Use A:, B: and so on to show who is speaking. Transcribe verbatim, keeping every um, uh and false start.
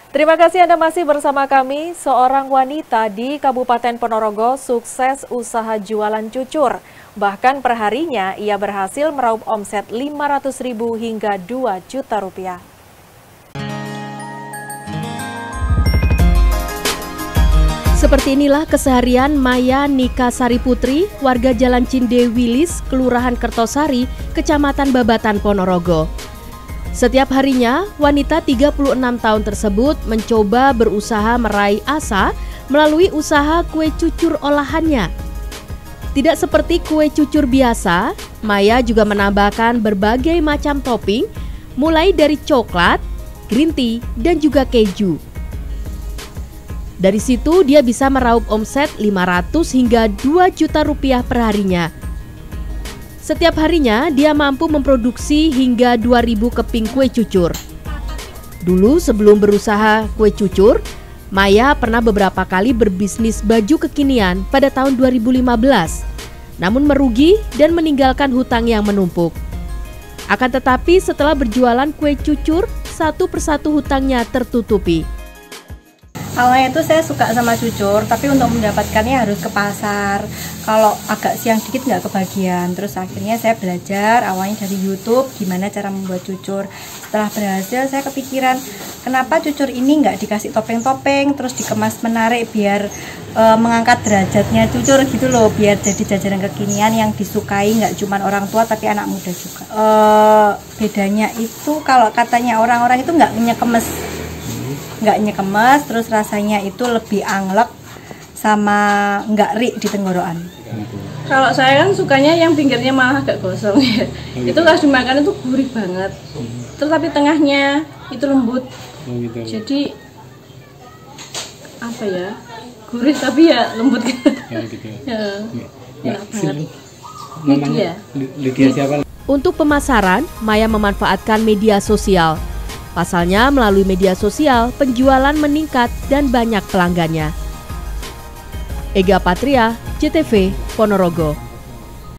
A: Terima kasih Anda masih bersama kami. Seorang wanita di Kabupaten Ponorogo sukses usaha jualan cucur. Bahkan perharinya ia berhasil meraup omset lima ratus ribu hingga dua juta rupiah.
B: Seperti inilah keseharian Maya Nika Sari Putri, warga Jalan Cinde Wilis, Kelurahan Kertosari, Kecamatan Babatan, Ponorogo. Setiap harinya, wanita tiga puluh enam tahun tersebut mencoba berusaha meraih asa melalui usaha kue cucur olahannya. Tidak seperti kue cucur biasa, Maya juga menambahkan berbagai macam topping, mulai dari coklat, green tea, dan juga keju. Dari situ dia bisa meraup omset lima ratus hingga dua juta rupiah per harinya. Setiap harinya dia mampu memproduksi hingga dua ribu keping kue cucur. Dulu sebelum berusaha kue cucur, Maya pernah beberapa kali berbisnis baju kekinian pada tahun dua ribu lima belas. Namun merugi dan meninggalkan hutang yang menumpuk. Akan tetapi setelah berjualan kue cucur, satu persatu hutangnya tertutupi.
C: Awalnya itu saya suka sama cucur, tapi untuk mendapatkannya harus ke pasar. Kalau agak siang dikit nggak kebagian. Terus akhirnya saya belajar awalnya dari YouTube gimana cara membuat cucur. Setelah berhasil saya kepikiran, kenapa cucur ini nggak dikasih topeng-topeng, terus dikemas menarik biar e, mengangkat derajatnya cucur gitu loh, biar jadi jajanan kekinian yang disukai nggak cuma orang tua tapi anak muda juga. E, bedanya itu kalau katanya orang-orang itu nggak nyekemes. nggak nyekemes, terus rasanya itu lebih anglek sama nggak rik di tenggorokan.
D: Kalau saya kan sukanya yang pinggirnya malah agak gosong ya. Oh, gitu. Itu pas dimakan itu gurih banget. Terus tapi tengahnya itu lembut. Oh, gitu. Jadi apa ya? Gurih tapi ya lembut gitu. Ya, gitu. Ya, ya, enak banget. Lydia.
B: Lydia siapa? Untuk pemasaran, Maya memanfaatkan media sosial. Pasalnya melalui media sosial, penjualan meningkat dan banyak pelanggannya. Ega Patria, J T V, Ponorogo.